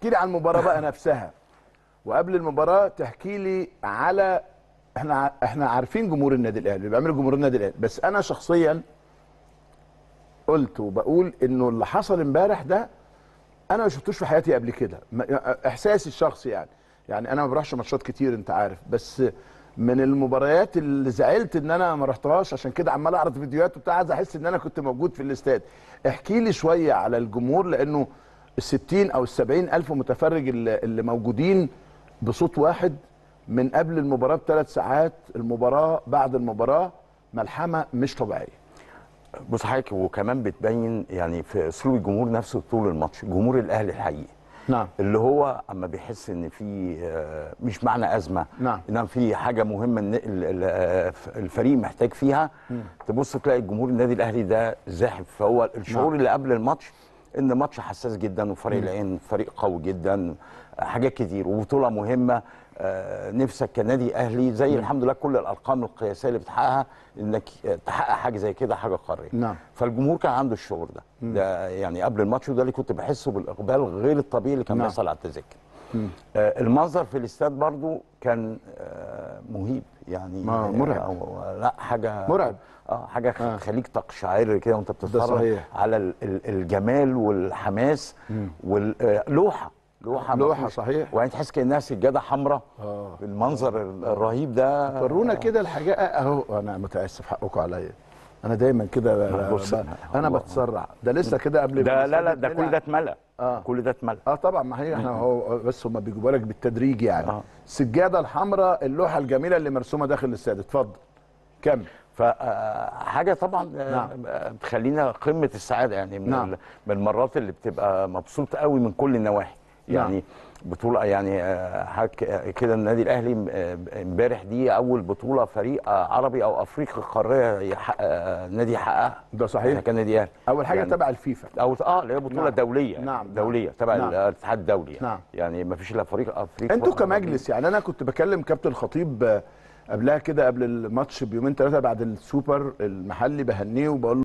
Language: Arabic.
تحكي لي عن المباراه بقى نفسها، وقبل المباراه تحكي لي على احنا عارفين جمهور النادي الاهلي اللي بيعملوا جمهور النادي الاهلي، بس انا شخصيا قلت وبقول انه اللي حصل امبارح ده انا ما شفتوش في حياتي قبل كده، احساسي الشخصي يعني انا ما بروحش ماتشات كتير انت عارف، بس من المباريات اللي زعلت ان انا ما رحتهاش، عشان كده عمال اعرض فيديوهات وبتاع، عايز احس ان انا كنت موجود في الاستاد. احكي لي شويه على الجمهور، لانه ال60 او ال70 الف متفرج اللي موجودين بصوت واحد من قبل المباراه بثلاث ساعات، المباراه بعد المباراه ملحمه مش طبيعيه. بص حضرتك، وكمان بتبين يعني في اسلوب الجمهور نفسه طول الماتش، جمهور الاهلي الحقيقي نعم. اللي هو اما بيحس ان في مش معنى ازمه، نعم. انما في حاجه مهمه ان الفريق محتاج فيها، تبص تلاقي الجمهور النادي الاهلي ده زاحف. فهو الشعور نعم. اللي قبل الماتش ان ماتش حساس جدا، وفريق العين فريق قوي جدا، حاجات كتير وبطوله مهمه. نفسك كنادي اهلي زي الحمد لله كل الارقام القياسيه اللي بتحققها، انك تحقق حاجه زي كده حاجه قاريه. نعم. فالجمهور كان عنده الشعور ده يعني قبل الماتش، وده اللي كنت بحسه بالاقبال غير الطبيعي اللي كان نعم. بيحصل على التذاكر. المنظر في الاستاد برضو كان مهيب يعني، مرعب. لا حاجه مرعب. حاجه تخليك تقشعر كده وانت بتتفرج على الجمال والحماس واللوحه. لوحه صحيح، وبعدين تحس كانها سجاده حمراء. المنظر الرهيب ده. ورونا كده الحاجات اهو. انا متاسف حقكم عليا، انا دايما كده انا بتسرع. ده لسه كده قبل ده لا ده كل ده اتملى. كل ده اتملى. طبعا، ما هي احنا هو بس هم بيجيبوا لك بالتدريج يعني. السجاده الحمراء، اللوحه الجميله اللي مرسومه داخل الاستاد. اتفضل كمل. فحاجه طبعا بتخلينا قمه السعاده يعني، من المرات اللي بتبقى مبسوط قوي من كل النواحي يعني. بطوله يعني كده النادي الاهلي امبارح دي اول بطوله فريق عربي او افريقي قاريه نادي يحققها. ده صحيح. كان نادي اهلي اول حاجه يعني تبع الفيفا، او اللي هي بطوله دوليه. دوليه تبع الاتحاد الدولي يعني. يعني ما فيش الا فريق افريقي. انتوا كمجلس يعني، انا كنت بكلم كابتن الخطيب قبلها كده قبل الماتش بيومين ثلاثه بعد السوبر المحلي، بهنيه وبقول